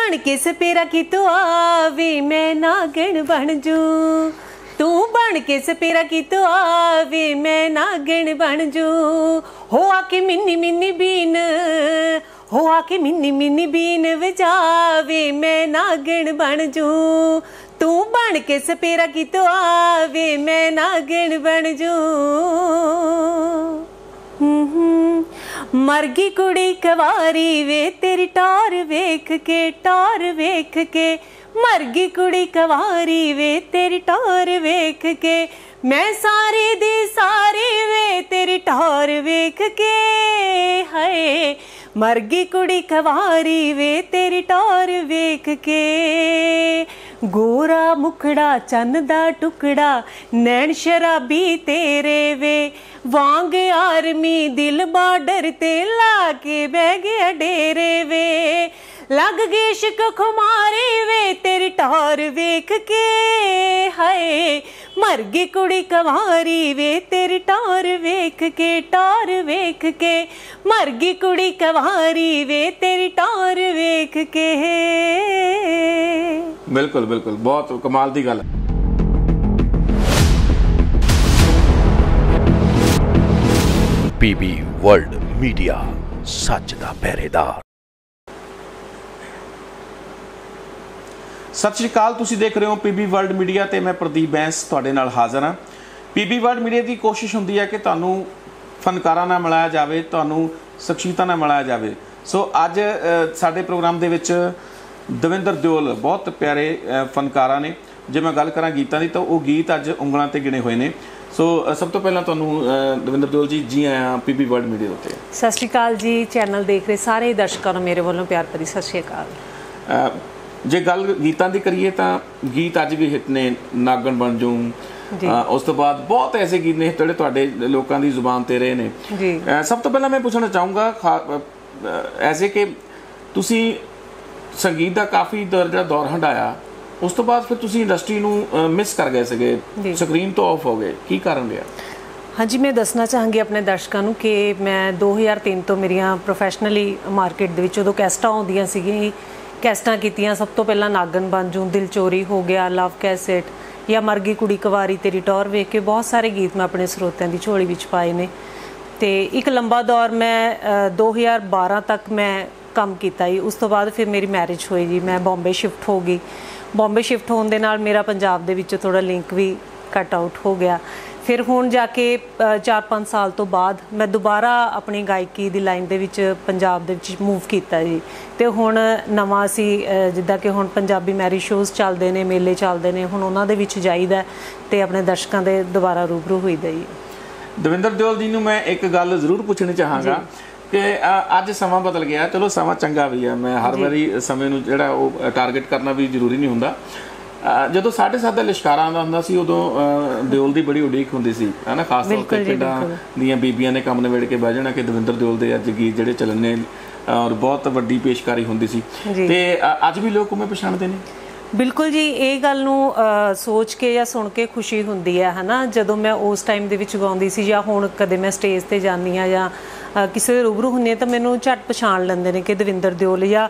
बन के सपेरा की तो आवे मैं नागण बन जू, तू बन के सपेरा की तो आवे मैं नागण बन जू। हो आके मिन्नी मिन्नी बीन, हो आके मिन्नी मिन्नी बीन बजावे मैं नागण बन जू, तू बन के सपेरा की तो आवे मैं नागण बन जू। मर गई कुड़ी कवारी वे तेरी टार वेख के, टार वेख के मर गई कुड़ी कवारी वे तेरी टार वेख के, मैं सारे दी सारी वे तेरी टार वेख के। हाय मर गई कुड़ी कवारी वे तेरी टार वेख के, गोरा मुखड़ा चन्न दा टुकड़ा नैन शराबी तेरे वे, वांग आर्मी दिल बॉर्डर ते लाके बह गया डेरे वे, लग गए इश्क खुमारे वे तेरी टार वेख के। हाय मर गई कुड़ी कवारी वे तेरी टार वेख के, टार वेख के मर गई कुड़ी कवारी वे तेरी टार वेख के। बिल्कुल बिल्कुल बहुत कमाल दी गल। पीबी वर्ल्ड मीडिया सच दा पहरेदार। सत श्री अकाल, तुसीं देख रहे हो पीबी वर्ल्ड मीडिया ते मैं प्रदीप बैंस तुहाडे नाल हाज़र हाँ। पीबी वर्ल्ड मीडिया की कोशिश हुंदी है कि तुहानूं फनकारां नाल मिलाया जाए, तुहानूं शख्सियतां नाल मिलाया जाए। सो अज साडे प्रोग्राम दे विच दविंदर दिओल बहुत प्यारे फनकारा ने। जे मैं गल करां गीतां दी तो वो गीत अज उंगलां ते गिने हुए ने। सो सब तो पहला तुहानूं दविंदर दिओल जी जी आया पीबी वर्ल्ड मीडिया उत्ते। सत श्री अकाल जी, चैनल देख रहे सारे दर्शकों नूं मेरे वालों प्यार भरी सत श्री अकाल। जे गल गीतां दी करिए तो गीत अज भी हिट ने, नागण बन जूं, उस तो बाद बहुत ऐसे गीत ने जिहड़े तुहाडे लोकां दी जुबान ते रहे ने। सब तो पहला मैं पूछना चाहूँगा ऐसे कि तुसीं संगीत का काफ़ी दौर हंडाया, उस तो बाद फिर तुसीं इंडस्ट्री नूं मिस कर गए सीगे, स्क्रीन तो ऑफ हो गए, की कारण रहा? हाँ जी, मैं दसना चाहांगी अपने दर्शकों नूं कि मैं 2003 तो मेरियां प्रोफैशनली मार्केट दे विच उदों कैसटां आउंदियां सीगीਆਂ, कैसटां कीतियां। सब तो पहला नागन बन जूं, दिल चोरी हो गया, लव कैसेट या मर गई कुड़ी कवारी तेरी टौर वेख के, बहुत सारे गीत मैं अपने ਸਰੋਤਿਆਂ ਦੀ ਝੋਲੀ ਵਿੱਚ ਪਾਏ ਨੇ। ਤੇ ਇੱਕ ਲੰਬਾ ਦੌਰ ਮੈਂ 2012 ਤੱਕ ਮੈਂ ਕੰਮ ਕੀਤਾ ਜੀ। ਉਸ ਤੋਂ ਬਾਅਦ ਫਿਰ ਮੇਰੀ ਮੈਰਿਜ ਹੋਈ ਜੀ, ਮੈਂ ਬੰਬੇ ਸ਼ਿਫਟ ਹੋ ਗਈ। ਬੰਬੇ ਸ਼ਿਫਟ ਹੋਣ ਦੇ ਨਾਲ ਮੇਰਾ ਪੰਜਾਬ ਦੇ ਵਿੱਚ ਥੋੜਾ ਲਿੰਕ ਵੀ ਕੱਟ ਆਊਟ ਹੋ ਗਿਆ। ਫਿਰ ਹੁਣ ਜਾ ਕੇ 4-5 ਸਾਲ ਤੋਂ ਬਾਅਦ ਮੈਂ ਦੁਬਾਰਾ ਆਪਣੀ ਗਾਇਕੀ ਦੀ ਲਾਈਨ ਦੇ ਵਿੱਚ ਪੰਜਾਬ ਦੇ ਵਿੱਚ ਮੂਵ ਕੀਤਾ ਜੀ। ਤੇ ਹੁਣ ਨਵਾਂ ਅਸੀਂ ਜਿੱਦਾਂ ਕਿ ਹੁਣ ਪੰਜਾਬੀ ਮੈਰਿਜ ਸ਼ੋਜ਼ ਚੱਲਦੇ ਨੇ, ਮੇਲੇ ਚੱਲਦੇ ਨੇ, ਹੁਣ ਉਹਨਾਂ ਦੇ ਵਿੱਚ ਜਾਈਦਾ ਤੇ ਆਪਣੇ ਦਰਸ਼ਕਾਂ ਦੇ ਦੁਬਾਰਾ ਰੂਬਰੂ ਹੋਈਦਾ ਜੀ। ਦਵਿੰਦਰ ਦਿਓਲ ਜੀ ਨੂੰ ਮੈਂ ਇੱਕ ਗੱਲ ਜ਼ਰੂਰ ਪੁੱਛਣੀ ਚਾਹਾਂਗਾ ਕਿ ਅੱਜ ਸਮਾਂ ਬਦਲ ਗਿਆ। ਚਲੋ ਸਮਾਂ ਚੰਗਾ ਵੀ ਆ, ਮੈਂ ਹਰ ਵਾਰੀ ਸਮੇਂ ਨੂੰ ਜਿਹੜਾ ਉਹ ਟਾਰਗੇਟ ਕਰਨਾ ਵੀ ਜ਼ਰੂਰੀ ਨਹੀਂ ਹੁੰਦਾ। ਜਦੋਂ 7:30 ਦਾ ਲਿਸ਼ਕਾਰਾ ਆਉਂਦਾ ਹੁੰਦਾ ਸੀ ਉਦੋਂ ਦਿਓਲ ਦੀ ਬੜੀ ਉਡੀਕ ਹੁੰਦੀ ਸੀ, ਹੈ ਨਾ। ਖਾਸ ਤੌਰ 'ਤੇ ਪਿੰਡਾਂ ਦੀਆਂ ਬੀਬੀਆਂ ਨੇ ਕੰਮ ਨਿਬੇੜ ਕੇ ਬਹਿ ਜਾਣਾ ਕਿ ਦਵਿੰਦਰ ਦਿਓਲ ਦੇ ਅੱਜ ਗੀਤ ਜਿਹੜੇ ਚੱਲਣ ਨੇ, ਔਰ ਬਹੁਤ ਵੱਡੀ ਪੇਸ਼ਕਾਰੀ ਹੁੰਦੀ ਸੀ। ਤੇ ਅੱਜ ਵੀ ਲੋਕ ਉਵੇਂ ਪਛਾਣਦੇ ਨੇ। ਬਿਲਕੁਲ ਜੀ, ਇਹ ਗੱਲ ਨੂੰ ਸੋਚ ਕੇ ਜਾਂ ਸੁਣ ਕੇ ਖੁਸ਼ੀ ਹੁੰਦੀ ਹੈ, ਹੈ ਨਾ। ਜਦੋਂ ਮੈਂ ਉਸ ਟਾਈਮ ਦੇ ਵਿੱਚ ਗਾਉਂਦੀ ਸੀ ਜਾਂ ਹੁਣ ਕਦੇ ਮੈਂ ਸਟੇਜ 'ਤੇ ਜਾਂਦੀ ਹਾਂ ਜਾਂ ਕਿਸੇ ਦੇ ਰੂਬਰੂ ਹੁੰਦੀ ਹਾਂ ਤਾਂ ਮੈਨੂੰ ਝੱਟ ਪਛਾਣ ਲੈਂਦੇ ਨੇ ਕਿ ਦਵਿੰਦਰ ਦਿਓਲ। ਜਾਂ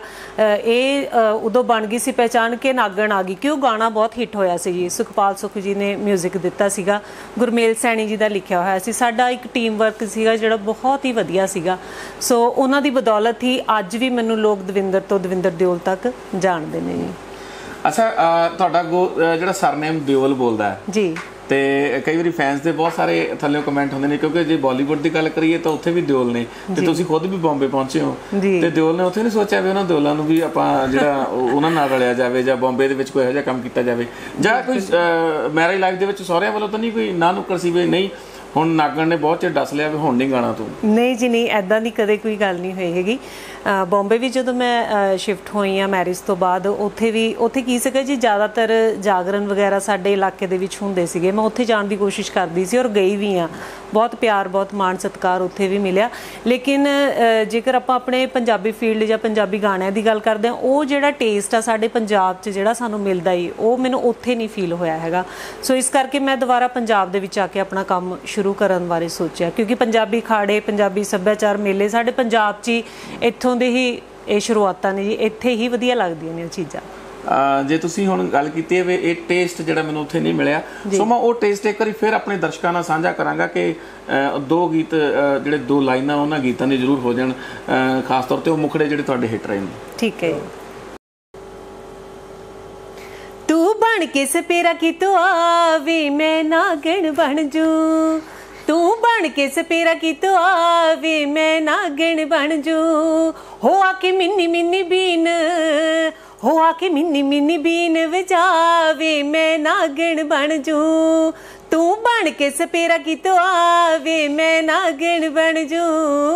ਇਹ ਉਦੋਂ ਬਣ ਗਈ ਸੀ ਪਹਿਚਾਣ ਕਿ ਨਾਗਣ ਆ ਗਈ, ਕਿ ਉਹ ਗਾਣਾ ਬਹੁਤ ਹਿੱਟ ਹੋਇਆ ਸੀ ਜੀ। ਸੁਖਪਾਲ ਸੁਖ ਜੀ ਨੇ ਮਿਊਜ਼ਿਕ ਦਿੱਤਾ ਸੀਗਾ, ਗੁਰਮੇਲ ਸੈਣੀ ਜੀ ਦਾ ਲਿਖਿਆ ਹੋਇਆ ਸੀ। ਸਾਡਾ ਇੱਕ ਟੀਮ ਵਰਕ ਸੀਗਾ ਜਿਹੜਾ ਬਹੁਤ ਹੀ ਵਧੀਆ ਸੀਗਾ। ਸੋ ਉਹਨਾਂ ਦੀ ਬਦੌਲਤ ਹੀ ਅੱਜ ਵੀ ਮੈਨੂੰ ਲੋਕ ਦਵਿੰਦਰ ਤੋਂ ਦਵਿੰਦਰ ਦਿਓਲ ਤੱਕ ਜਾਣਦੇ ਨੇ ਜੀ। ਅੱਛਾ, ਤੁਹਾਡਾ ਜਿਹੜਾ ਸਰਨੇਮ ਦਿਓਲ ਬੋਲਦਾ ਹੈ ਜੀ, ਤੇ ਕਈ ਵਾਰੀ ਫੈਨਸ ਦੇ ਬਹੁਤ ਸਾਰੇ ਥੱਲੇ ਕਮੈਂਟ ਹੁੰਦੇ ਨੇ, ਕਿਉਂਕਿ ਜੇ ਬਾਲੀਵੁੱਡ ਦੀ ਗੱਲ ਕਰੀਏ ਤਾਂ ਉੱਥੇ ਵੀ ਦਿਓਲ ਨੇ, ਤੇ ਤੁਸੀਂ ਖੁਦ ਵੀ ਬੰਬੇ ਪਹੁੰਚੇ ਹੋ, ਤੇ ਦਿਓਲ ਨੇ ਉੱਥੇ ਨਹੀਂ ਸੋਚਿਆ ਵੀ ਉਹਨਾਂ ਦਿਓਲਾਂ ਨੂੰ ਵੀ ਆਪਾਂ ਜਿਹੜਾ ਉਹਨਾਂ ਨਾਲ ਰਲਿਆ ਜਾਵੇ ਜਾਂ ਬੰਬੇ ਦੇ ਵਿੱਚ ਕੋਈ ਇਹੋ ਜਿਹਾ ਕੰਮ ਕੀਤਾ ਜਾਵੇ? ਜਾਂ ਕੋਈ ਮੈਰਿਜ ਲਾਈਫ ਦੇ ਵਿੱਚ ਸਹੁਰਿਆਂ ਵੱਲੋਂ ਤਾਂ ਨਹੀਂ ਕੋਈ ਨਾ ਨੁੱਕਰ ਸੀ ਵੀ ਨਹੀਂ ਹੁਣ ਨਾਗਣ ਨੇ ਬਹੁਤ ਚਿਰ ਦੱਸ ਲਿਆ ਵੀ ਹੁਣ ਨਹੀਂ ਗਾਣਾ ਤੂੰ? ਨਹੀਂ ਜੀ ਨਹੀਂ, ਇੱਦਾਂ ਦੀ ਕਦੇ ਕੋਈ ਗੱਲ ਨਹੀਂ ਹੋਈ ਹੈਗੀ। ਬੰਬੇ ਵੀ ਜਦੋਂ ਮੈਂ ਸ਼ਿਫਟ ਹੋਈ ਹਾਂ ਮੈਰਿਜ ਤੋਂ ਬਾਅਦ, ਉੱਥੇ ਕੀ ਸੀਗਾ ਜੀ, ਜ਼ਿਆਦਾਤਰ ਜਾਗਰਣ ਵਗੈਰਾ ਸਾਡੇ ਇਲਾਕੇ ਦੇ ਵਿੱਚ ਹੁੰਦੇ ਸੀਗੇ। ਮੈਂ ਉੱਥੇ ਜਾਣ ਦੀ ਕੋਸ਼ਿਸ਼ ਕਰਦੀ ਸੀ ਔਰ ਗਈ ਵੀ ਹਾਂ। ਬਹੁਤ ਪਿਆਰ, ਬਹੁਤ ਮਾਣ ਸਤਿਕਾਰ ਉੱਥੇ ਵੀ ਮਿਲਿਆ। ਲੇਕਿਨ ਜੇਕਰ ਆਪਾਂ ਆਪਣੇ ਪੰਜਾਬੀ ਫੀਲਡ ਜਾਂ ਪੰਜਾਬੀ ਗਾਣਿਆਂ ਦੀ ਗੱਲ ਕਰਦੇ ਹਾਂ, ਉਹ ਜਿਹੜਾ ਟੇਸਟ ਆ ਸਾਡੇ ਪੰਜਾਬ 'ਚ ਜਿਹੜਾ ਸਾਨੂੰ ਮਿਲਦਾ ਹੀ, ਉਹ ਮੈਨੂੰ ਉੱਥੇ ਨਹੀਂ ਫੀਲ ਹੋਇਆ ਹੈਗਾ। ਸੋ ਇਸ ਕਰਕੇ ਮੈਂ ਦੁਬਾਰਾ ਪੰਜਾਬ ਦੇ ਵਿੱਚ ਆ ਕੇ ਆਪਣਾ ਕੰਮ ਸ਼ੁਰੂ ਕਰਨ ਬਾਰੇ ਸੋਚਿਆ, ਕਿਉਂਕਿ ਪੰਜਾਬੀ ਖਾੜੇ, ਪੰਜਾਬੀ ਸੱਭਿਆਚਾਰ ਮੇਲੇ ਸਾਡੇ ਪੰਜਾਬ 'ਚ ਹੀ ਇੱਥੋਂ ਦੇ ਹੀ ਇਹ ਸ਼ੁਰੂਆਤਾਂ ਨੇ ਜੀ, ਇੱਥੇ ਹੀ ਵਧੀਆ ਲੱਗਦੀਆਂ ਨੇ ਉਹ ਚੀਜ਼ਾਂ। ਜੇ ਤੁਸੀਂ ਹੁਣ ਗੱਲ ਕੀਤੀ ਹੈ ਵੀ ਇਹ ਟੇਸਟ ਜਿਹੜਾ ਮੈਨੂੰ ਉੱਥੇ ਨਹੀਂ ਮਿਲਿਆ, ਸੋ ਮੈਂ ਉਹ ਟੇਸਟ ਇੱਕ ਵਾਰੀ ਫਿਰ ਆਪਣੇ ਦਰਸ਼ਕਾਂ ਨਾਲ ਸਾਂਝਾ ਕਰਾਂਗਾ ਕਿ 2 ਗੀਤ ਜਿਹੜੇ 2 ਲਾਈਨਾਂ ਉਹਨਾਂ ਗੀਤਾਂ ਦੀ ਜ਼ਰੂਰ ਹੋ ਜਾਣ, ਖਾਸ ਤੌਰ ਤੇ ਉਹ ਮੁਖੜੇ ਜਿਹੜੇ ਤੁਹਾਡੇ ਹਿੱਟ ਰਹੇ ਨੇ। ਠੀਕ ਹੈ। ਤੂੰ ਬਣ ਕੇ ਸਪੇਰਾ ਕੀ ਤੂੰ ਆਵੇ ਮੈਂ ਨਾਗਣ ਬਣ ਜੂ, ਤੂੰ ਬਣ ਕੇ ਸਪੇਰਾ ਕੀ ਤੂੰ ਆਵੇ ਮੈਂ ਨਾਗਣ ਬਣ ਜੂ, ਹੋ ਆ ਕੇ ਮਿੰਨੀ ਮਿੰਨੀ ਬੀਨ, ਹੋ ਆ ਕੇ ਮਿੰਨੀ ਮਿੰਨੀ ਬੀਨ ਵਜਾਵੇ ਮੈਂ ਨਾਗਣ ਬਣ ਜੂ, ਤੂੰ ਬਣ ਕੇ ਸਪੇਰਾ ਕੀ ਤੂੰ ਆਵੇ ਮੈਂ ਨਾਗਣ ਬਣ ਜੂ।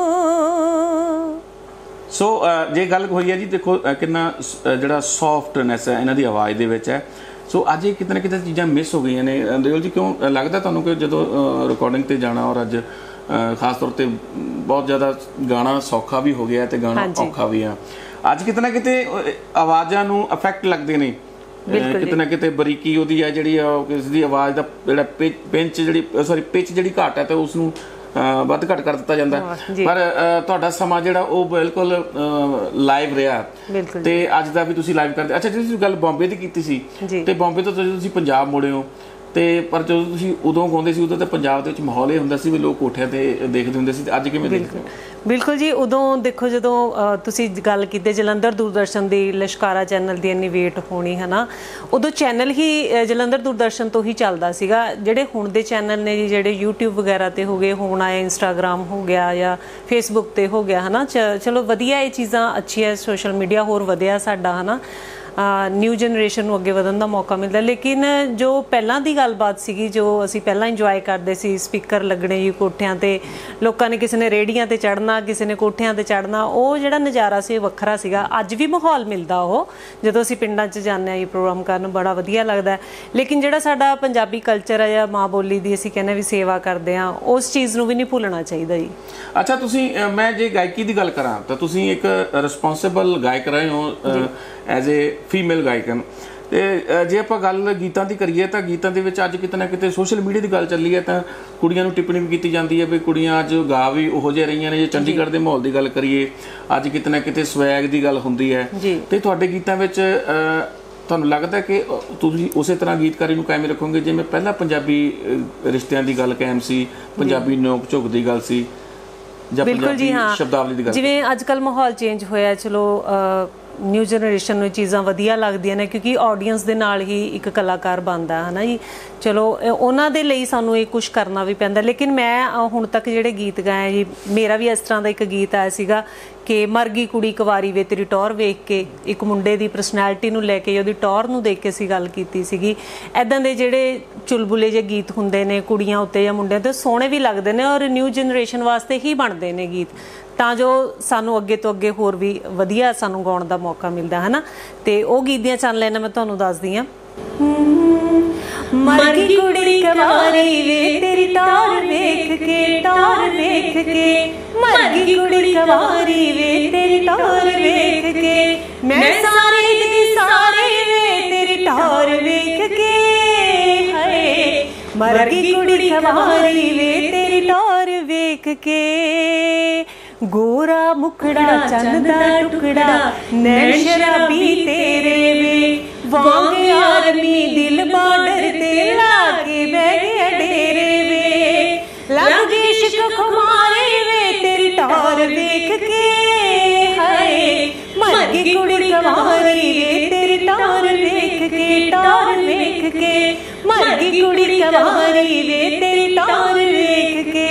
ਸੋ ਜੇ ਗੱਲ ਹੋਈ ਹੈ ਜੀ, ਦੇਖੋ ਕਿੰਨਾ ਜਿਹੜਾ ਸੌਫਟਨੈਸ ਹੈ ਇਹਨਾਂ ਦੀ ਆਵਾਜ਼ ਦੇ ਵਿੱਚ ਹੈ। ਸੋ ਅੱਜ ਇਹ ਕਿਤੇ ਨਾ ਕਿਤੇ ਚੀਜ਼ਾਂ ਮਿਸ ਹੋ ਗਈਆਂ ਨੇ। ਦਿਲ ਜੀ ਕਿਉਂ ਲੱਗਦਾ ਤੁਹਾਨੂੰ ਕਿ ਜਦੋਂ ਰਿਕਾਰਡਿੰਗ ਤੇ ਜਾਣਾ ਔਰ ਅੱਜ ਖਾਸ ਤੌਰ ਤੇ ਬਹੁਤ ਜ਼ਿਆਦਾ ਗਾਣਾ ਸੌਖਾ ਵੀ ਹੋ ਗਿਆ ਤੇ ਗਾਣਾ ਔਖਾ ਵੀ ਆ, ਅੱਜ ਕਿਤੇ ਨਾ ਕਿਤੇ ਆਵਾਜ਼ਾਂ ਨੂੰ ਇਫੈਕਟ ਲੱਗਦੇ ਨੇ, ਕਿਤੇ ਨਾ ਕਿਤੇ ਬਰੀਕੀ ਉਹਦੀ ਹੈ ਜਿਹੜੀ ਕਿਸ ਦੀ ਆਵਾਜ਼ ਦਾ ਜਿਹੜਾ ਪਿੰਚ ਜਿਹੜੀ ਪਿਚ ਜਿਹੜੀ ਘੱਟ ਹੈ ਤੇ ਉਸ ਨੂੰ ਵੱਧ ਘੱਟ ਕਰ ਦਿੱਤਾ ਜਾਂਦਾ, ਪਰ ਤੁਹਾਡਾ ਸਮਾਂ ਜਿਹੜਾ ਉਹ ਬਿਲਕੁਲ ਲਾਈਵ ਰਿਹਾ ਤੇ ਅੱਜ ਦਾ ਵੀ ਤੁਸੀਂ ਲਾਈਵ ਕਰਦੇ। ਅੱਛਾ, ਜਿਹੜੀ ਤੁਸੀਂ ਗੱਲ ਬੰਬੇ ਦੀ ਕੀਤੀ ਸੀ ਤੇ ਬੰਬੇ ਤੋਂ ਤੁਸੀਂ ਪੰਜਾਬ ਮੁੜੇ ਹੋ, ਤੇ ਪਰ ਜਦੋਂ ਤੁਸੀਂ ਉਦੋਂ ਗਾਉਂਦੇ ਸੀ ਉਦੋਂ ਤਾਂ ਪੰਜਾਬ ਦੇ ਵਿੱਚ ਮਾਹੌਲ ਇਹ ਹੁੰਦਾ ਸੀ ਵੀ ਲੋਕ ਕੋਠਿਆਂ ਤੇ ਦੇਖਦੇ ਹੁੰਦੇ ਸੀ, ਤੇ ਅੱਜ ਕਿਵੇਂ ਦੇਖਦੇ ਹੋ? ਬਿਲਕੁਲ ਜੀ, ਉਦੋਂ ਦੇਖੋ ਜਦੋਂ ਤੁਸੀਂ ਗੱਲ ਕੀਤੀ ਜਲੰਧਰ ਦੂਰਦਰਸ਼ਨ ਦੀ ਲਸ਼ਕਾਰਾ ਚੈਨਲ ਦੀ ਇੰਨੀ ਵੇਟ ਹੋਣੀ ਹੈ ਨਾ, ਉਦੋਂ ਚੈਨਲ ਹੀ ਜਲੰਧਰ ਦੂਰਦਰਸ਼ਨ ਤੋਂ ਹੀ ਚੱਲਦਾ ਸੀਗਾ। ਜਿਹੜੇ ਹੁਣ ਦੇ ਚੈਨਲ ਨੇ ਜੀ, ਜਿਹੜੇ YouTube ਵਗੈਰਾ ਤੇ ਹੋ ਗਏ, ਹੁਣ ਆਏ ਇੰਸਟਾਗ੍ਰਾਮ ਹੋ ਗਿਆ ਜਾਂ ਫੇਸਬੁੱਕ ਤੇ ਹੋ ਗਿਆ ਹੈ ਨਾ, ਚਲੋ ਵਧੀਆ ਇਹ ਚੀਜ਼ਾਂ ਅੱਛੀਆਂ, ਸੋਸ਼ਲ ਮੀਡੀਆ ਹੋਰ ਵਧਿਆ ਸਾਡਾ ਹੈ ਨਾ, ਨਿਊ ਜਨਰੇਸ਼ਨ ਨੂੰ ਅੱਗੇ ਵਧਣ ਦਾ ਮੌਕਾ ਮਿਲਦਾ। ਲੇਕਿਨ ਜੋ ਪਹਿਲਾਂ ਦੀ ਗੱਲਬਾਤ ਸੀਗੀ, ਜੋ ਅਸੀਂ ਪਹਿਲਾਂ ਇੰਜੋਏ ਕਰਦੇ ਸੀ, ਸਪੀਕਰ ਲੱਗਣੇ ਜੀ ਕੋਠਿਆਂ ਤੇ, ਲੋਕਾਂ ਨੇ ਕਿਸੇ ਨੇ ਰੇਹੜੀਆਂ ਤੇ ਚੜ੍ਹਨਾ, ਕਿਸੇ ਨੇ ਕੋਠਿਆਂ ਤੇ ਚੜ੍ਹਨਾ, ਉਹ ਜਿਹੜਾ ਨਜ਼ਾਰਾ ਸੀ ਵੱਖਰਾ ਸੀਗਾ। ਅੱਜ ਵੀ ਮਾਹੌਲ ਮਿਲਦਾ ਉਹ, ਜਦੋਂ ਅਸੀਂ ਪਿੰਡਾਂ 'ਚ ਜਾਂਦੇ ਹਾਂ ਇਹ ਪ੍ਰੋਗਰਾਮ ਕਰਨ, ਬੜਾ ਵਧੀਆ ਲੱਗਦਾ। ਲੇਕਿਨ ਜਿਹੜਾ ਸਾਡਾ ਪੰਜਾਬੀ ਕਲਚਰ ਹੈ ਜਾਂ ਮਾਂ ਬੋਲੀ ਦੀ ਅਸੀਂ ਕਹਿੰਦੇ ਵੀ ਸੇਵਾ ਕਰਦੇ ਹਾਂ, ਉਸ ਚੀਜ਼ ਨੂੰ ਵੀ ਨਹੀਂ ਭੁੱਲਣਾ ਚਾਹੀਦਾ ਜੀ। ਅੱਛਾ, ਤੁਸੀਂ ਮੈਂ ਜੇ ਗਾਇਕੀ ਦੀ ਗੱਲ ਕਰਾਂ ਤਾਂ ਤੁਸੀਂ ਇੱਕ ਰਿਸਪੌਂਸਿਬਲ ਗਾਇਕ ਰਹੇ ਹੋ ਐਜ਼ ਏ ਫੀਮੇਲ ਗਾਇਕਨ, ਤੇ ਜੇ ਆਪਾਂ ਗੱਲ ਗੀਤਾਂ ਦੀ ਕਰੀਏ ਤਾਂ ਗੀਤਾਂ ਦੇ ਵਿੱਚ ਅੱਜ ਕਿਤੇ ਨਾ ਕਿਤੇ ਸੋਸ਼ਲ ਮੀਡੀਆ ਦੀ ਗੱਲ ਚੱਲੀ ਹੈ ਤਾਂ ਕੁੜੀਆਂ ਨੂੰ ਟਿੱਪਣੀ ਵੀ ਕੀਤੀ ਜਾਂਦੀ ਹੈ ਵੀ ਕੁੜੀਆਂ ਅੱਜ ਗਾ ਵੀ ਉਹੋ ਜਿਹੇ ਰਹੀਆਂ ਨੇ। ਜੇ ਚੰਡੀਗੜ੍ਹ ਦੇ ਮਾਹੌਲ ਦੀ ਗੱਲ ਕਰੀਏ, ਅੱਜ ਕਿਤੇ ਨਾ ਕਿਤੇ ਸਵੈਗ ਦੀ ਗੱਲ ਹੁੰਦੀ ਹੈ, ਤੇ ਤੁਹਾਡੇ ਗੀਤਾਂ ਵਿੱਚ ਤੁਹਾਨੂੰ ਲੱਗਦਾ ਕਿ ਤੁਸੀਂ ਉਸੇ ਤਰ੍ਹਾਂ ਗੀਤਕਾਰੀ ਨੂੰ ਕਾਇਮ ਰੱਖੋਗੇ ਜਿਵੇਂ ਪਹਿਲਾਂ ਪੰਜਾਬੀ ਰਿਸ਼ਤਿਆਂ ਦੀ ਗੱਲ ਕਾਇਮ ਸੀ, ਪੰਜਾਬੀ ਨੋਕ ਝੋਕ ਦੀ ਗੱਲ ਸੀ, ਜਾਂ ਪੰਜਾਬੀ ਸ਼ਬਦਾਵਲੀ ਦੀ ਗੱਲ? ਜਿਵੇਂ ਅੱਜ ਕੱਲ੍ਹ ਮਾਹੌਲ ਚੇਂਜ ਹੋਇਆ, ਚਲੋ ਨਿਊ ਜਨਰੇਸ਼ਨ ਨੂੰ ਚੀਜ਼ਾਂ ਵਧੀਆ ਲੱਗਦੀਆਂ ਨੇ ਕਿਉਂਕਿ ਆਡੀਅנס ਦੇ ਨਾਲ ਹੀ ਇੱਕ ਕਲਾਕਾਰ ਬਣਦਾ ਹੈ ਨਾ ਜੀ। ਚਲੋ ਉਹਨਾਂ ਦੇ ਲਈ ਸਾਨੂੰ ਇਹ ਕੁਛ ਕਰਨਾ ਵੀ ਪੈਂਦਾ। ਲੇਕਿਨ ਮੈਂ ਹੁਣ ਤੱਕ ਜਿਹੜੇ ਗੀਤ ਗਾਏ ਜੀ, ਮੇਰਾ ਵੀ ਇਸ ਤਰ੍ਹਾਂ ਦਾ ਇੱਕ ਗੀਤ ਆਇਆ ਸੀਗਾ ਕਿ ਮਰ ਗਈ ਕੁੜੀ ਕੁਵਾਰੀ ਵੇ ਤੇਰੀ ਟੌਰ ਵੇਖ ਕੇ, ਇੱਕ ਮੁੰਡੇ ਦੀ ਪਰਸਨੈਲਿਟੀ ਨੂੰ ਲੈ ਕੇ, ਉਹਦੀ ਟੌਰ ਨੂੰ ਦੇਖ ਕੇ ਅਸੀਂ ਗੱਲ ਕੀਤੀ ਸੀਗੀ। ਇੱਦਾਂ ਦੇ ਜਿਹੜੇ ਚੁਲਬੁਲੇ ਜਿਹੇ ਗੀਤ ਹੁੰਦੇ ਨੇ ਕੁੜੀਆਂ ਉੱਤੇ ਜਾਂ ਮੁੰਡਿਆਂ ਤੇ, ਸੋਹਣੇ ਵੀ ਲੱਗਦੇ ਨੇ ਔਰ ਨਿਊ ਜਨਰੇਸ਼ਨ ਵਾਸਤੇ ਹੀ ਬਣਦੇ ਨੇ ਗੀਤ, ਤਾਂ ਜੋ ਸਾਨੂੰ ਅੱਗੇ ਤੋਂ ਅੱਗੇ ਹੋਰ ਵੀ ਵਧੀਆ ਸਾਨੂੰ ਗਾਉਣ ਦਾ ਮੌਕਾ ਮਿਲਦਾ ਹੈ ਨਾ। ਤੇ ਉਹ ਗੀਤ ਦੀਆਂ ਚੰਨ ਲੈਣਾ ਮੈਂ ਤੁਹਾਨੂੰ ਦੱਸਦੀ ਹਾਂ। ਮਰ ਗਈ ਕੁੜੀ ਕੁਵਾਰੀ ਵੇ ਤੇਰੀ ਟੌਰ ਵੇਖ ਕੇ, ਟੌਰ ਵੇਖ ਕੇ, ਮਰ ਗਈ ਕੁੜੀ ਕੁਵਾਰੀ ਵੇ ਤੇਰੀ ਟੌਰ ਵੇਖ ਕੇ, ਮੈਂ ਸਾਰੇ ਦੀ ਸਾਰੇ ਵੇ ਤੇਰੀ ਟੌਰ ਵੇਖ ਕੇ, ਹਾਏ ਮਰ ਗਈ ਕੁੜੀ ਕੁਵਾਰੀ ਵੇ ਤੇਰੀ ਟੌਰ ਵੇਖ ਕੇ, ਗੋਰਾ ਮੁਖੜਾ ਚੰਨ ਦਾ ਟੁਕੜਾ ਨੈਣ ਸ਼ਰਾਬੀ ਤੇਰੇ ਵੇ, ਵਾਂਗ ਆਰਮੀ ਦਿਲ ਬਾਰਡਰ ਤੇ ਲਾ ਕੇ ਬਹਿ ਗਿਆ ਡੇਰੇ ਵੇ, ਲੱਗ ਗਈ ਇਸ਼ਕ ਖੁਮਾਰੀ ਵੇ ਤੇਰੀ ਟੌਰ ਵੇਖ ਕੇ, ਹਾਏ ਮਰ ਗਈ ਕੁੜੀ ਕੁਵਾਰੀ ਵੇ ਤੇਰੀ ਟੌਰ ਵੇਖ ਕੇ, ਟੌਰ ਵੇਖ ਕੇ, ਮਰ ਗਈ ਕੁੜੀ ਕੁਵਾਰੀ ਵੇ ਤੇਰੀ ਟੌਰ ਵੇਖ ਕੇ।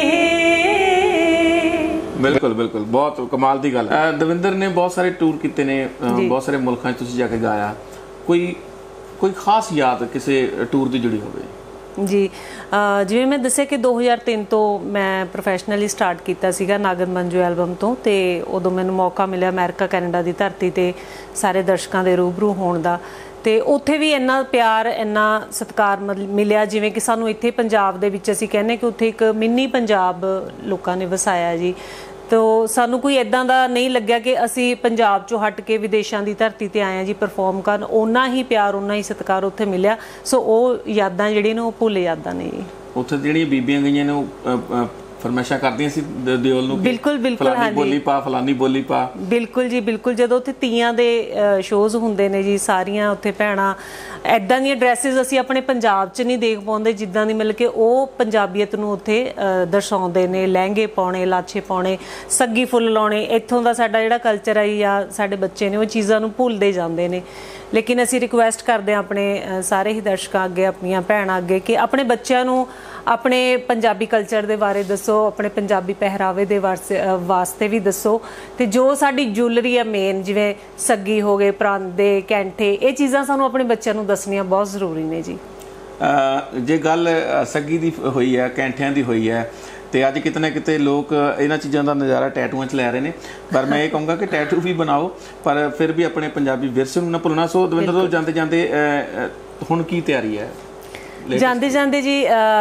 ਬਿਲਕੁਲ ਬਿਲਕੁਲ, ਬਹੁਤ ਕਮਾਲ ਦੀ ਗੱਲ। ਦਵਿੰਦਰ ਨੇ ਬਹੁਤ ਸਾਰੇ ਟੂਰ ਕੀਤੇ ਨੇ, ਬਹੁਤ ਸਾਰੇ ਮੁਲਕਾਂ 'ਚ ਤੁਸੀਂ ਜਾ ਕੇ ਗਾਇਆ, ਕੋਈ ਖਾਸ ਯਾਦ ਕਿਸੇ ਟੂਰ ਦੀ ਜੁੜੀ ਹੋਵੇ? ਜੀ, ਜਿਵੇਂ ਮੈਂ ਦੱਸਿਆ ਕਿ 2003 ਤੋਂ ਮੈਂ ਪ੍ਰੋਫੈਸ਼ਨਲੀ ਸਟਾਰਟ ਕੀਤਾ ਸੀਗਾ ਨਾਗਨ ਮੰਜੂ ਐਲਬਮ ਤੋਂ, ਤੇ ਉਦੋਂ ਮੈਨੂੰ ਮੌਕਾ ਮਿਲਿਆ ਅਮਰੀਕਾ ਕੈਨੇਡਾ ਦੀ ਧਰਤੀ ਤੇ ਸਾਰੇ ਦਰਸ਼ਕਾਂ ਦੇ ਰੂਬਰੂ ਹੋਣ ਦਾ, ਤੇ ਉੱਥੇ ਵੀ ਇੰਨਾ ਪਿਆਰ ਇੰਨਾ ਸਤਿਕਾਰ ਮਿਲਿਆ ਜਿਵੇਂ ਕਿ ਸਾਨੂੰ ਇੱਥੇ ਪੰਜਾਬ ਦੇ ਵਿੱਚ ਅਸੀਂ ਕਹਿੰਦੇ ਕਿ ਉੱਥੇ ਇੱਕ ਮਿੰਨੀ ਪੰਜਾਬ ਲੋਕਾਂ ਨੇ ਵਸਾਇਆ ਜੀ। ਤੋ ਸਾਨੂੰ ਕੋਈ ਇੱਦਾਂ ਦਾ ਨਹੀਂ ਲੱਗਿਆ ਕਿ ਅਸੀਂ ਪੰਜਾਬ 'ਚੋਂ ਹਟ ਕੇ ਵਿਦੇਸ਼ਾਂ ਦੀ ਧਰਤੀ ਤੇ ਆਏ ਹਾਂ ਜੀ ਪਰਫਾਰਮ ਕਰਨ। ਓਨਾ ਹੀ ਪਿਆਰ ਓਨਾ ਹੀ ਸਤਿਕਾਰ ਉੱਥੇ ਮਿਲਿਆ। ਸੋ ਉਹ ਯਾਦਾਂ ਜਿਹੜੀਆਂ ਨੇ ਉਹ ਭੁੱਲ ਯਾਦਾਂ ਨੇ ਜੀ। ਉੱਥੇ ਜਿਹੜੀਆਂ ਬੀਬੀਆਂ ਗਈਆਂ ਨੇ ਉਹ ਫਰਮਾਇਸ਼ਾਂ ਕਰਦੀਆਂ ਸੀ ਦਿਓਲ ਨੂੰ ਕਿ ਬਿਲਕੁਲ ਬਿਲਕੁਲ ਫਲਾਨੀ ਹਾਂਜੀ ਬੋਲੀ ਪਾ, ਫਲਾਨੀ ਬੋਲੀ ਪਾ। ਬਿਲਕੁਲ ਜੀ ਬਿਲਕੁਲ। ਜਦੋਂ ਉੱਥੇ ਤੀਆਂ ਦੇ ਸ਼ੋਜ਼ ਹੁੰਦੇ ਨੇ ਜੀ, ਸਾਰੀਆਂ ਉੱਥੇ ਭੈਣਾਂ ਐਦਾਂ ਦੀਆਂ ਡਰੈਸਿਸ ਅਸੀਂ ਆਪਣੇ ਪੰਜਾਬ 'ਚ ਨਹੀਂ ਦੇਖ ਪਾਉਂਦੇ ਜਿੱਦਾਂ ਦੀ, ਮਤਲਬ ਕਿ ਉਹ ਪੰਜਾਬੀਅਤ ਨੂੰ ਉੱਥੇ ਦਰਸਾਉਂਦੇ ਨੇ। ਲਹਿੰਗੇ ਪਾਉਣੇ, ਲਾਛੇ ਪਾਉਣੇ, ਸੱਗੀ ਫੁੱਲ ਲਾਉਣੇ। ਇੱਥੋਂ ਦਾ ਸਾਡਾ ਜਿਹੜਾ ਕਲਚਰ ਹੈ ਜਾਂ ਸਾਡੇ ਬੱਚੇ ਨੇ ਉਹ ਚੀਜ਼ਾਂ ਨੂੰ ਭੁੱਲਦੇ ਜਾਂਦੇ ਨੇ। ਲੇਕਿਨ ਅਸੀਂ ਰਿਕੁਐਸਟ ਕਰਦੇ ਹਾਂ ਆਪਣੇ ਸਾਰੇ ਹੀ ਦਰਸ਼ਕਾਂ ਅੱਗੇ, ਆਪਣੀਆਂ ਭੈਣਾਂ ਅੱਗੇ, ਕਿ ਆਪਣੇ ਬੱਚਿਆਂ ਨੂੰ ਆਪਣੇ ਪੰਜਾਬੀ ਕਲਚਰ ਦੇ ਬਾਰੇ ਦੱਸੋ, ਆਪਣੇ ਪੰਜਾਬੀ ਪਹਿਰਾਵੇ ਦੇ ਵਾਸਤੇ ਵੀ ਦੱਸੋ। ਤੇ ਜੋ ਸਾਡੀ ਜੁਐਲਰੀ ਹੈ ਮੇਨ, ਜਿਵੇਂ ਸੱਗੀ ਹੋ ਗਏ, ਪਰਾਂਦੇ, ਕੈਂਠੇ, ਇਹ ਚੀਜ਼ਾਂ ਸਾਨੂੰ ਆਪਣੇ ਬੱਚਿਆਂ ਨੂੰ ਦੱਸਣੀਆਂ ਬਹੁਤ ਜ਼ਰੂਰੀ ਨੇ ਜੀ। ਜੇ ਗੱਲ ਸੱਗੀ ਦੀ ਹੋਈ ਹੈ, ਕੈਂਠਿਆਂ ਦੀ ਹੋਈ ਹੈ, ਤੇ ਅੱਜ ਕਿਤੇ ਨਾ ਕਿਤੇ ਲੋਕ ਇਹਨਾਂ ਚੀਜ਼ਾਂ ਦਾ ਨਜ਼ਾਰਾ ਟੈਟੂਆਂ 'ਚ ਲੈ ਰਹੇ ਨੇ। ਪਰ ਮੈਂ ਇਹ ਕਹੂੰਗਾ ਕਿ ਟੈਟੂ ਵੀ ਬਣਾਓ, ਪਰ ਫਿਰ ਵੀ ਆਪਣੇ ਪੰਜਾਬੀ ਵਿਰਸੇ ਨੂੰ ਨਾ ਭੁੱਲਣਾ। ਸੋ ਦਵਿੰਦਰ ਤੋਂ ਜਾਂਦੇ ਜਾਂਦੇ ਹੁਣ ਕੀ ਤਿਆਰੀ ਹੈ? ਜਾਂਦੇ ਜਾਂਦੇ ਜੀ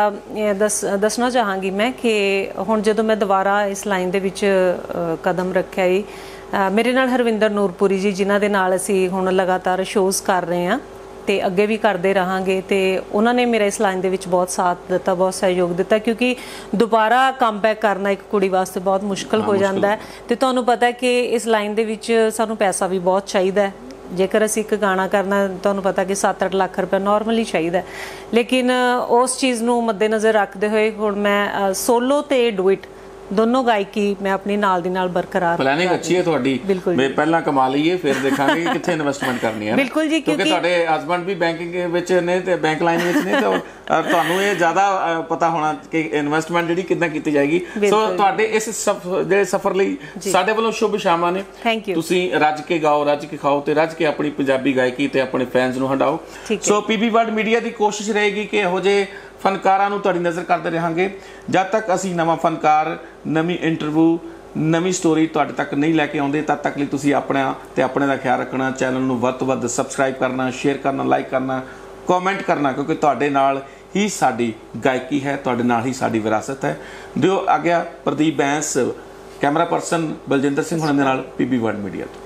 ਦੱਸਣਾ ਚਾਹਾਂਗੀ ਮੈਂ ਕਿ ਹੁਣ ਜਦੋਂ ਮੈਂ ਦੁਬਾਰਾ ਇਸ ਲਾਈਨ ਦੇ ਵਿੱਚ ਕਦਮ ਰੱਖਿਆ ਜੀ, ਮੇਰੇ ਨਾਲ ਹਰਵਿੰਦਰ ਨੂਰਪੁਰੀ ਜੀ, ਜਿਨ੍ਹਾਂ ਦੇ ਨਾਲ ਅਸੀਂ ਹੁਣ ਲਗਾਤਾਰ ਸ਼ੋਜ਼ ਕਰ ਰਹੇ ਹਾਂ ਤੇ ਅੱਗੇ ਵੀ ਕਰਦੇ ਰਹਾਂਗੇ, ਤੇ ਉਹਨਾਂ ਨੇ ਮੇਰਾ ਇਸ ਲਾਈਨ ਦੇ ਵਿੱਚ ਬਹੁਤ ਸਾਥ ਦਿੱਤਾ, ਬਹੁਤ ਸਹਿਯੋਗ ਦਿੱਤਾ, ਕਿਉਂਕਿ ਦੁਬਾਰਾ ਕਮਬੈਕ ਕਰਨਾ ਇੱਕ ਕੁੜੀ ਵਾਸਤੇ ਬਹੁਤ ਮੁਸ਼ਕਲ ਹੋ ਜਾਂਦਾ ਹੈ। ਤੇ ਤੁਹਾਨੂੰ ਪਤਾ ਹੈ ਕਿ ਇਸ ਲਾਈਨ ਦੇ ਵਿੱਚ ਸਾਨੂੰ ਪੈਸਾ ਵੀ ਬਹੁਤ ਚਾਹੀਦਾ ਹੈ। ਜੇਕਰ ਅਸੀਂ ਇੱਕ ਗਾਣਾ ਕਰਨਾ, ਤੁਹਾਨੂੰ ਪਤਾ ਕਿ 7-8 ਲੱਖ ਰੁਪਏ ਨਾਰਮਲੀ ਚਾਹੀਦਾ। ਲੇਕਿਨ ਉਸ ਚੀਜ਼ ਨੂੰ ਮੱਦੇਨਜ਼ਰ ਰੱਖਦੇ ਹੋਏ ਹੁਣ ਮੈਂ ਸੋਲੋ ਤੇ ਡੁਇਟ ਦੋਨੋਂ ਗਾਇਕੀ ਮੈਂ ਆਪਣੀ ਨਾਲ ਦੀ ਨਾਲ ਬਰਕਰਾਰ। ਪਲੈਨਿੰਗ ਅੱਛੀ ਹੈ ਤੁਹਾਡੀ। ਮੈਂ ਪਹਿਲਾਂ ਕਮਾ ਲਈਏ, ਫਿਰ ਦੇਖਾਂਗੇ ਕਿੱਥੇ ਇਨਵੈਸਟਮੈਂਟ ਕਰਨੀ ਹੈ। ਬਿਲਕੁਲ ਜੀ, ਕਿਉਂਕਿ ਤੁਹਾਡੇ ਹਸਬੰਡ ਵੀ ਬੈਂਕਿੰਗ ਵਿੱਚ ਨੇ ਤੇ ਬੈਂਕ ਲਾਈਨ ਵਿੱਚ ਨੇ, ਤਾਂ ਤੁਹਾਨੂੰ ਇਹ ਜ਼ਿਆਦਾ ਪਤਾ ਹੋਣਾ ਕਿ ਇਨਵੈਸਟਮੈਂਟ ਜਿਹੜੀ ਕਿੱਦਾਂ ਕੀਤੀ ਜਾਏਗੀ। ਸੋ ਤੁਹਾਡੇ ਇਸ ਜਿਹੜੇ ਸਫ਼ਰ ਲਈ ਸਾਡੇ ਵੱਲੋਂ ਸ਼ੁਭ ਸ਼ਾਮਾਂ ਨੇ। ਤੁਸੀਂ ਰੱਜ ਕੇ ਗਾਓ, ਰੱਜ ਕੇ ਖਾਓ ਤੇ ਰੱਜ ਕੇ ਆਪਣੀ ਪੰਜਾਬੀ ਗਾਇਕੀ ਤੇ ਆਪਣੇ ਫੈਨਸ ਨੂੰ ਹੰਡਾਓ। ਸੋ ਪੀਬੀ ਵਰਲਡ ਮੀਡੀਆ ਦੀ ਕੋਸ਼ਿਸ਼ ਰਹੇਗੀ ਕਿ ਇਹੋ ਜਿਹੇ ਫਨਕਾਰਾਂ ਨੂੰ ਤੁਹਾਡੀ ਨਜ਼ਰ ਕਰਦੇ ਰਹਾਂਗੇ। ਜਦ ਤੱਕ ਅਸੀਂ ਨਵਾਂ ਫਨਕਾਰ, ਨਵੀਂ ਇੰਟਰਵਿਊ, ਨਵੀਂ ਸਟੋਰੀ ਤੁਹਾਡੇ ਤੱਕ ਨਹੀਂ ਲੈ ਕੇ ਆਉਂਦੇ, ਤਦ ਤੱਕ ਲਈ ਤੁਸੀਂ ਆਪਣਾ ਤੇ ਆਪਣੇ ਦਾ ਖਿਆਲ ਰੱਖਣਾ। ਚੈਨਲ ਨੂੰ ਵੱਧ ਤੋਂ ਵੱਧ ਸਬਸਕ੍ਰਾਈਬ ਕਰਨਾ, ਸ਼ੇਅਰ ਕਰਨਾ, ਲਾਈਕ ਕਰਨਾ, ਕਮੈਂਟ ਕਰਨਾ, ਕਿਉਂਕਿ ਤੁਹਾਡੇ ਨਾਲ ਹੀ ਸਾਡੀ ਗਾਇਕੀ ਹੈ, ਤੁਹਾਡੇ ਨਾਲ ਹੀ ਸਾਡੀ ਵਿਰਾਸਤ ਹੈ। ਦਿਓ ਆਗਿਆ। ਪ੍ਰਦੀਪ ਬੈਂਸ, ਕੈਮਰਾ ਪਰਸਨ ਬਲਜਿੰਦਰ ਸਿੰਘ ਹੁਣਾਂ ਦੇ ਨਾਲ, ਪੀਬੀ ਵਰਲਡ ਮੀਡੀਆ ਤੋਂ।